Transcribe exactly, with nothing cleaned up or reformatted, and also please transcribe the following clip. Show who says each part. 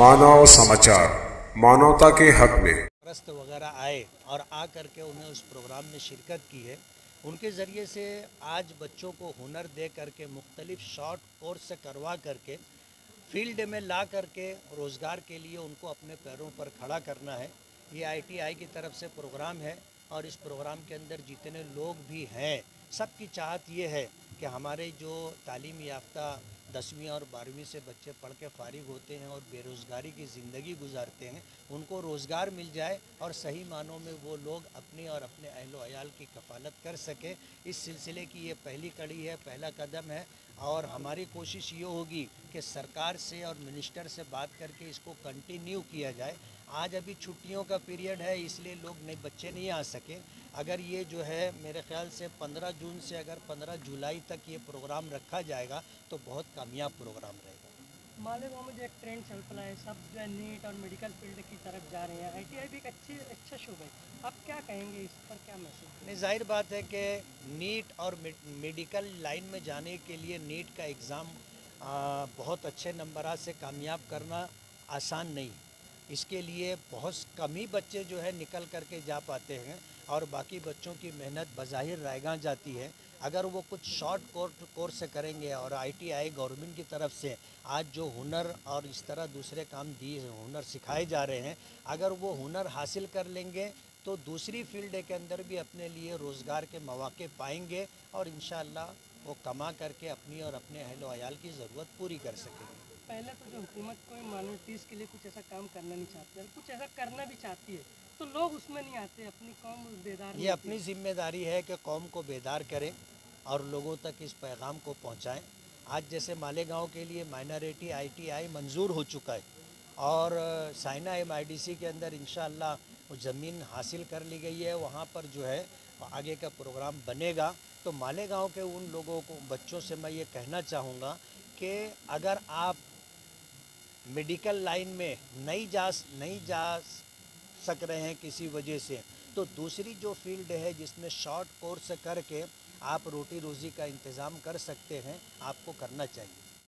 Speaker 1: मानव समाचार, मानवता के हक में
Speaker 2: परस्त वगैरह आए और आ करके उन्हें उस प्रोग्राम में शिरकत की है। उनके ज़रिए से आज बच्चों को हुनर दे करके मुख्तलिफ शॉर्ट कोर्स से करवा करके फील्ड में ला करके रोज़गार के लिए उनको अपने पैरों पर खड़ा करना है। ये आई टी आई की तरफ से प्रोग्राम है और इस प्रोग्राम के अंदर जितने लोग भी हैं सबकी चाहत ये है कि हमारे जो तालीम याफ्ता दसवीं और बारहवीं से बच्चे पढ़ के फारिग होते हैं और बेरोज़गारी की ज़िंदगी गुजारते हैं, उनको रोज़गार मिल जाए और सही मानों में वो लोग अपने और अपने अहलो अयाल की कफ़ालत कर सके। इस सिलसिले की ये पहली कड़ी है, पहला कदम है और हमारी कोशिश ये होगी कि सरकार से और मिनिस्टर से बात करके इसको कंटिन्यू किया जाए। आज अभी छुट्टियों का पीरियड है, इसलिए लोग नए बच्चे नहीं आ सके। अगर ये जो है मेरे ख़्याल से पंद्रह जून से अगर पंद्रह जुलाई तक ये प्रोग्राम रखा जाएगा तो बहुत कामयाब प्रोग्राम रहेगा।
Speaker 3: मालेगांव में जो एक ट्रेंड चल पड़ा है, सब जो है नीट और मेडिकल फील्ड की तरफ जा रहे हैं। आई टी आई भी एक अच्छी अच्छा शुभ है, आप क्या कहेंगे इस पर, क्या मैसेज?
Speaker 2: नहीं, जाहिर बात है कि नीट और मेडिकल लाइन में जाने के लिए नीट का एग्ज़ाम बहुत अच्छे नंबरात से कामयाब करना आसान नहीं। इसके लिए बहुत कम ही बच्चे जो है निकल करके जा पाते हैं और बाकी बच्चों की मेहनत बज़ाहिर रायगां जाती है। अगर वो कुछ शॉर्ट कोर्स कोर्स से करेंगे और आई टी आई गवर्नमेंट की तरफ से आज जो हुनर और इस तरह दूसरे काम दिए हुनर सिखाए जा रहे हैं, अगर वो हुनर हासिल कर लेंगे तो दूसरी फील्ड के अंदर भी अपने लिए रोज़गार के मौके पाएंगे और इंशाअल्लाह वो कमा करके अपनी और अपने अहलो अयाल की ज़रूरत पूरी कर सकेंगे।
Speaker 3: पहले तो जो हुकूमत कोई माइनॉरिटीज़ के लिए कुछ ऐसा काम करना नहीं चाहती है, कुछ ऐसा करना भी चाहती है तो लोग उसमें नहीं आते, अपनी कौम बेदार।
Speaker 2: ये अपनी जिम्मेदारी है कि कौम को बेदार करें और लोगों तक इस पैगाम को पहुंचाएं। आज जैसे मालेगांव के लिए माइनॉरिटी आई टी आई मंजूर हो चुका है और साइना एम आई डी सी के अंदर इंशाअल्लाह वो ज़मीन हासिल कर ली गई है, वहाँ पर जो है आगे का प्रोग्राम बनेगा। तो मालेगांव के उन लोगों को बच्चों से मैं ये कहना चाहूँगा कि अगर आप मेडिकल लाइन में नहीं जा नहीं जा सक रहे हैं किसी वजह से, तो दूसरी जो फील्ड है जिसमें शॉर्ट कोर्स करके आप रोटी रोज़ी का इंतज़ाम कर सकते हैं, आपको करना चाहिए।